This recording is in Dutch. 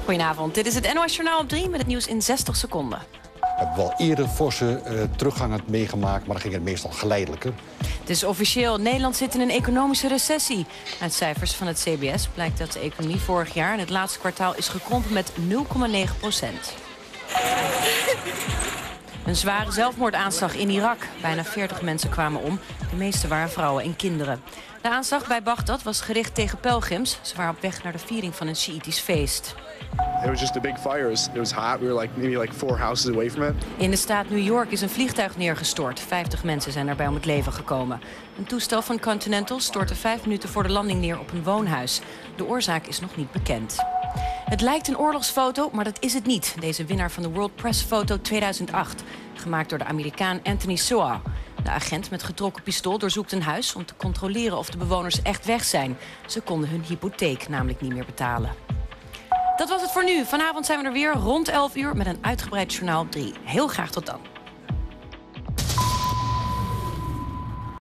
Goedenavond, dit is het NOS Journaal op 3 met het nieuws in 60 seconden. We hebben wel eerder forse teruggangen meegemaakt, maar dan ging het meestal geleidelijker. Het is officieel, Nederland zit in een economische recessie. Uit cijfers van het CBS blijkt dat de economie vorig jaar in het laatste kwartaal is gekrompen met 0,9%. Een zware zelfmoordaanslag in Irak. Bijna 40 mensen kwamen om. De meeste waren vrouwen en kinderen. De aanslag bij Bagdad was gericht tegen pelgrims. Ze waren op weg naar de viering van een Sjiïtisch feest. It was just a big fire. It was hot. We were maybe 4 houses away from it. In de staat New York is een vliegtuig neergestort. 50 mensen zijn daarbij om het leven gekomen. Een toestel van Continental stortte 5 minuten voor de landing neer op een woonhuis. De oorzaak is nog niet bekend. Het lijkt een oorlogsfoto, maar dat is het niet. Deze winnaar van de World Press Photo 2008. Gemaakt door de Amerikaan Anthony Soa. De agent met getrokken pistool doorzoekt een huis om te controleren of de bewoners echt weg zijn. Ze konden hun hypotheek namelijk niet meer betalen. Dat was het voor nu. Vanavond zijn we er weer rond 11 uur met een uitgebreid journaal op 3. Heel graag tot dan.